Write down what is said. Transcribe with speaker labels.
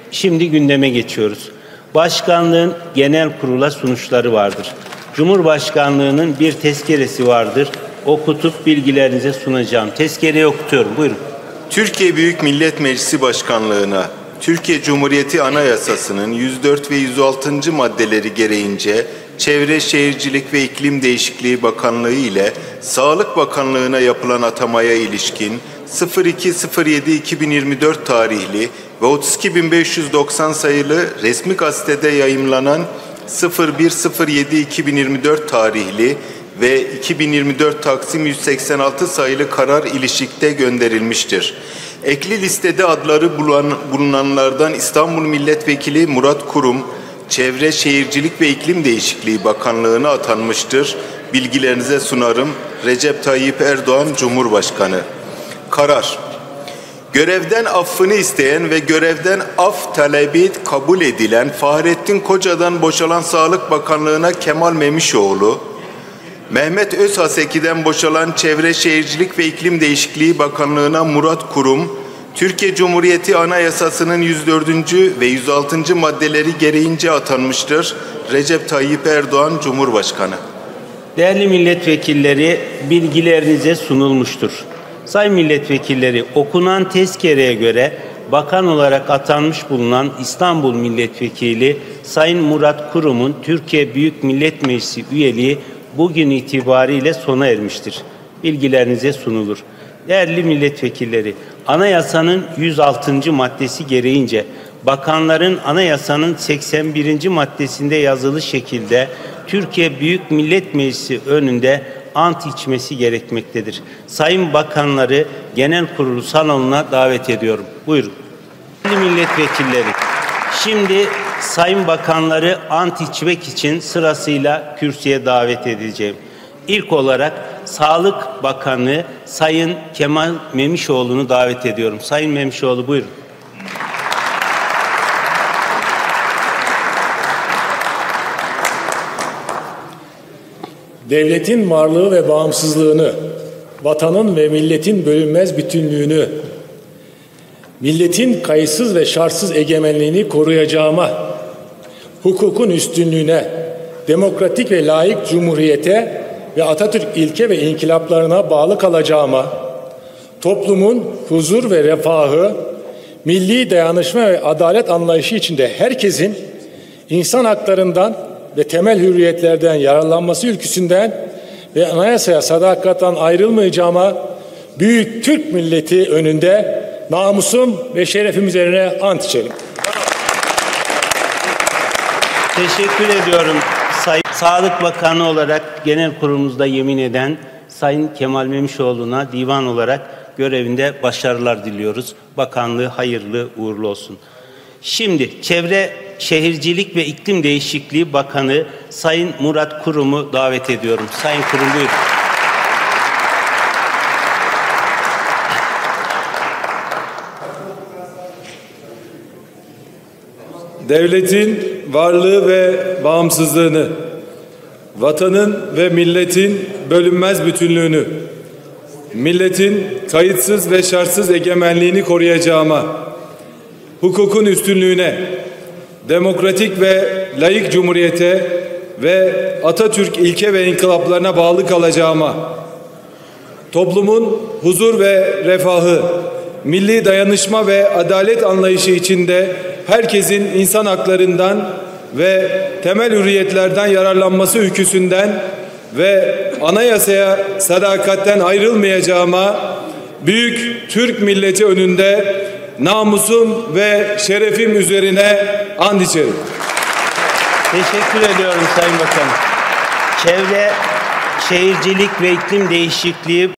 Speaker 1: Şimdi gündeme geçiyoruz. Başkanlığın genel kurula sunuşları vardır. Cumhurbaşkanlığının bir tezkeresi vardır. Okutup bilgilerinize sunacağım. Tezkereyi okutuyorum. Buyurun.
Speaker 2: Türkiye Büyük Millet Meclisi Başkanlığına Türkiye Cumhuriyeti Anayasası'nın 104 ve 106. maddeleri gereğince Çevre, Şehircilik ve İklim Değişikliği Bakanlığı ile Sağlık Bakanlığı'na yapılan atamaya ilişkin 02.07.2024 tarihli ve 32.590 sayılı resmi gazetede yayımlanan 01.07.2024 tarihli ve 2024 Taksim 186 sayılı karar ilişikte gönderilmiştir. Ekli listede adları bulunanlardan İstanbul Milletvekili Murat Kurum, Çevre, Şehircilik ve İklim Değişikliği Bakanlığı'na atanmıştır. Bilgilerinize sunarım. Recep Tayyip Erdoğan Cumhurbaşkanı. Karar. Görevden affını isteyen ve görevden af talebi kabul edilen Fahrettin Koca'dan boşalan Sağlık Bakanlığı'na Kemal Memişoğlu, Mehmet Özhaseki'den boşalan Çevre, Şehircilik ve İklim Değişikliği Bakanlığı'na Murat Kurum, Türkiye Cumhuriyeti Anayasası'nın 104. ve 106. maddeleri gereğince atanmıştır. Recep Tayyip Erdoğan Cumhurbaşkanı.
Speaker 1: Değerli milletvekilleri, bilgilerinize sunulmuştur. Sayın milletvekilleri, okunan tezkereye göre bakan olarak atanmış bulunan İstanbul Milletvekili Sayın Murat Kurum'un Türkiye Büyük Millet Meclisi üyeliği bugün itibariyle sona ermiştir. Bilgilerinize sunulur. Değerli milletvekilleri, anayasanın 106. maddesi gereğince bakanların anayasanın 81. maddesinde yazılı şekilde Türkiye Büyük Millet Meclisi önünde ant içmesi gerekmektedir. Sayın bakanları genel kurulu salonuna davet ediyorum. Buyurun. Değerli milletvekilleri, şimdi sayın bakanları ant içmek için sırasıyla kürsüye davet edeceğim. İlk olarak Sağlık Bakanı Sayın Kemal Memişoğlu'nu davet ediyorum. Sayın Memişoğlu, buyurun.
Speaker 3: Devletin varlığı ve bağımsızlığını, vatanın ve milletin bölünmez bütünlüğünü, milletin kayıtsız ve şartsız egemenliğini koruyacağıma, hukukun üstünlüğüne, demokratik ve layık cumhuriyete ve Atatürk ilke ve inkılaplarına bağlı kalacağıma, toplumun huzur ve refahı, milli dayanışma ve adalet anlayışı içinde herkesin insan haklarından ve temel hürriyetlerden yararlanması ülküsünden ve anayasaya sadakatten ayrılmayacağıma büyük Türk milleti önünde namusum ve şerefim üzerine ant içerim.
Speaker 1: Teşekkür ediyorum. Sayın Sağlık Bakanı olarak genel kurulumuzda yemin eden Sayın Kemal Memişoğlu'na divan olarak görevinde başarılar diliyoruz. Bakanlığı hayırlı uğurlu olsun. Şimdi Çevre, Şehircilik ve İklim Değişikliği Bakanı Sayın Murat Kurum'u davet ediyorum. Sayın Kurum, buyurun.
Speaker 4: Devletin varlığı ve bağımsızlığını, vatanın ve milletin bölünmez bütünlüğünü, milletin kayıtsız ve şartsız egemenliğini koruyacağıma, hukukun üstünlüğüne, demokratik ve layık cumhuriyete ve Atatürk ilke ve inkılaplarına bağlı kalacağıma, toplumun huzur ve refahı, milli dayanışma ve adalet anlayışı içinde herkesin insan haklarından ve temel hürriyetlerden yararlanması ülküsünden ve anayasaya sadakatten ayrılmayacağıma büyük Türk milleti önünde namusum ve şerefim üzerine and içerim.
Speaker 1: Teşekkür ediyorum Sayın Bakanım. Çevre, Şehircilik ve İklim Değişikliği